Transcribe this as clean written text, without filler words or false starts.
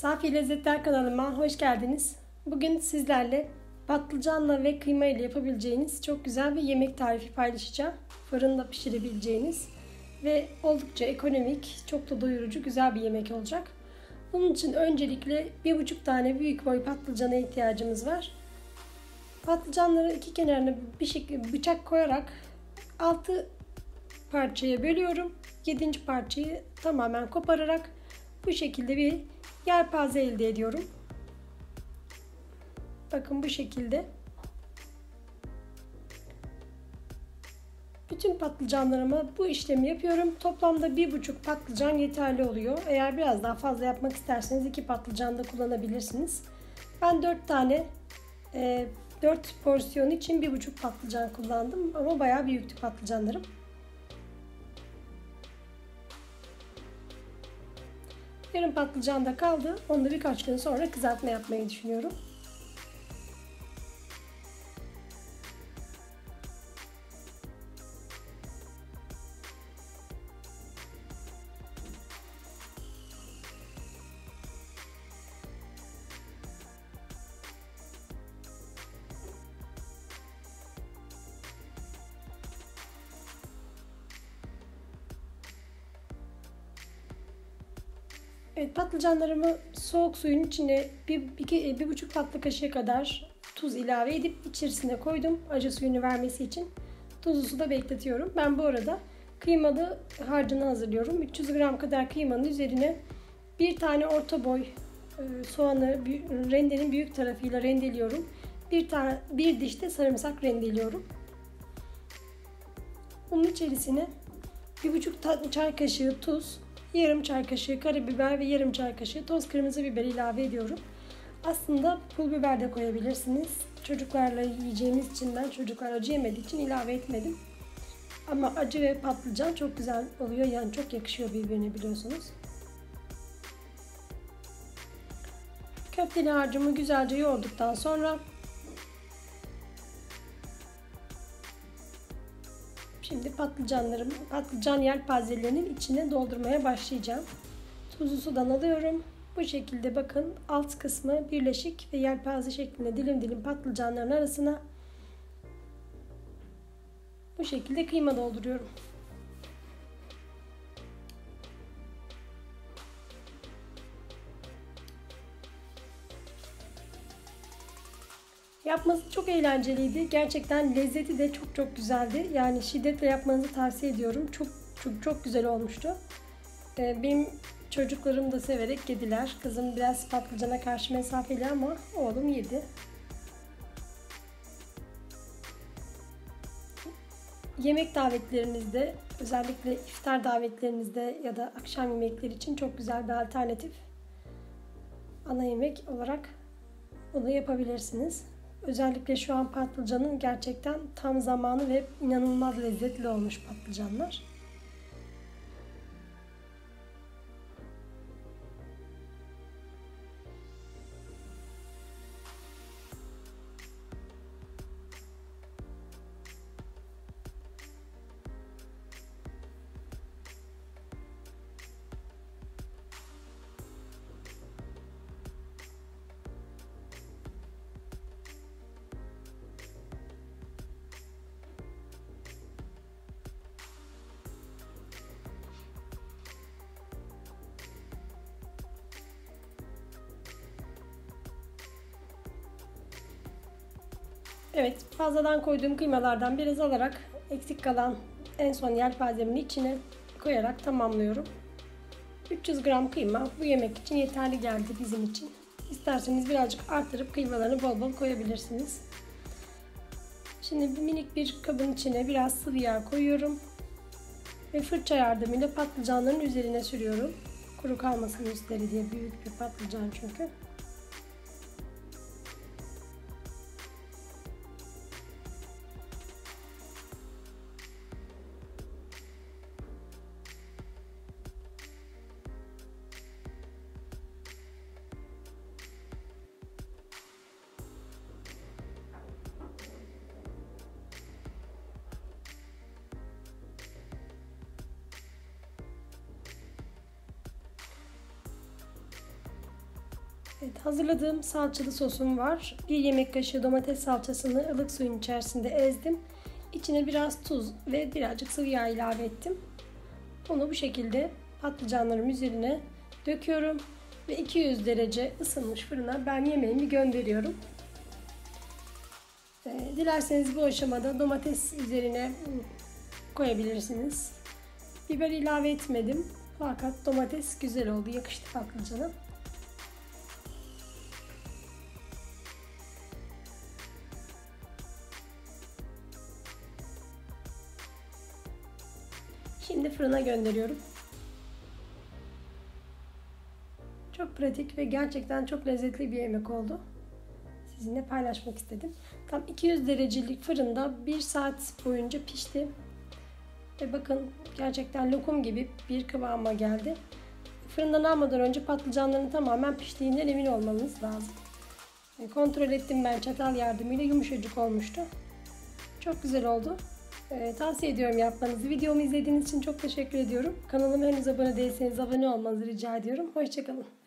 Safi Lezzetler kanalıma hoş geldiniz. Bugün sizlerle patlıcanla ve kıyma ile yapabileceğiniz çok güzel bir yemek tarifi paylaşacağım. Fırında pişirebileceğiniz ve oldukça ekonomik, çok da doyurucu güzel bir yemek olacak. Bunun için öncelikle 1,5 tane büyük boy patlıcana ihtiyacımız var. Patlıcanları iki kenarına bıçak koyarak 6 parçaya bölüyorum. 7. parçayı tamamen kopararak bu şekilde bir yelpaze elde ediyorum. Bakın bu şekilde. Bütün patlıcanlarıma bu işlemi yapıyorum. Toplamda 1,5 patlıcan yeterli oluyor. Eğer biraz daha fazla yapmak isterseniz 2 patlıcan da kullanabilirsiniz. Ben 4 porsiyon için 1,5 patlıcan kullandım ama bayağı büyüktü patlıcanlarım. Yarım patlıcan da kaldı. Onu da birkaç gün sonra kızartma yapmayı düşünüyorum. Evet, patlıcanlarımı soğuk suyun içine 1,5 tatlı kaşığı kadar tuz ilave edip içerisine koydum. Acı suyunu vermesi için tuzlu suda bekletiyorum. Ben bu arada kıymalı harcını hazırlıyorum. 300 gram kadar kıymanın üzerine bir tane orta boy soğanı rendenin büyük tarafıyla rendeliyorum. Bir diş de sarımsak rendeliyorum. Bunun içerisine 1,5 çay kaşığı tuz, yarım çay kaşığı karabiber ve yarım çay kaşığı toz kırmızı biber ilave ediyorum. Aslında pul biber de koyabilirsiniz. Çocuklarla yiyeceğimiz için ben çocuklar acı yemediği için ilave etmedim. Ama acı ve patlıcan çok güzel oluyor. Yani çok yakışıyor birbirine biliyorsunuz. Köfteli harcımı güzelce yoğurduktan sonra şimdi patlıcan yelpazelerinin içine doldurmaya başlayacağım. Tuzlu sudan alıyorum. Bu şekilde bakın alt kısmı birleşik ve yelpaze şeklinde dilim dilim patlıcanların arasına bu şekilde kıyma dolduruyorum. Yapması çok eğlenceliydi. Gerçekten lezzeti de çok güzeldi. Yani şiddetle yapmanızı tavsiye ediyorum. Çok güzel olmuştu. Benim çocuklarım da severek yediler. Kızım biraz patlıcana karşı mesafeli ama oğlum yedi. Yemek davetlerinizde, özellikle iftar davetlerinizde ya da akşam yemekleri için çok güzel bir alternatif. Ana yemek olarak bunu yapabilirsiniz. Özellikle şu an patlıcanın gerçekten tam zamanı ve inanılmaz lezzetli olmuş patlıcanlar. Evet, fazladan koyduğum kıymalardan biraz alarak eksik kalan en son yelpazemin içine koyarak tamamlıyorum. 300 gram kıyma bu yemek için yeterli geldi bizim için. İsterseniz birazcık arttırıp kıymalarını bol bol koyabilirsiniz. Şimdi minik bir kabın içine biraz sıvı yağ koyuyorum. Ve fırça yardımıyla patlıcanların üzerine sürüyorum. Kuru kalmasın üstleri diye, büyük bir patlıcan çünkü. Evet, hazırladığım salçalı sosum var. 1 yemek kaşığı domates salçasını ılık suyun içerisinde ezdim. İçine biraz tuz ve birazcık sıvı yağ ilave ettim. Onu bu şekilde patlıcanlarım üzerine döküyorum ve 200 derece ısınmış fırına ben yemeğimi gönderiyorum. Dilerseniz bu aşamada domates üzerine koyabilirsiniz. Biber ilave etmedim fakat domates güzel oldu, yakıştı patlıcana. Şimdi fırına gönderiyorum. Çok pratik ve gerçekten çok lezzetli bir yemek oldu. Sizinle paylaşmak istedim. Tam 200 derecelik fırında 1 saat boyunca pişti. Ve bakın gerçekten lokum gibi bir kıvama geldi. Fırından almadan önce patlıcanların tamamen piştiğinden emin olmanız lazım. Kontrol ettim ben çatal yardımıyla, yumuşacık olmuştu. Çok güzel oldu. Tavsiye ediyorum yapmanızı. Videomu izlediğiniz için çok teşekkür ediyorum. Kanalıma henüz abone değilseniz abone olmanızı rica ediyorum. Hoşça kalın.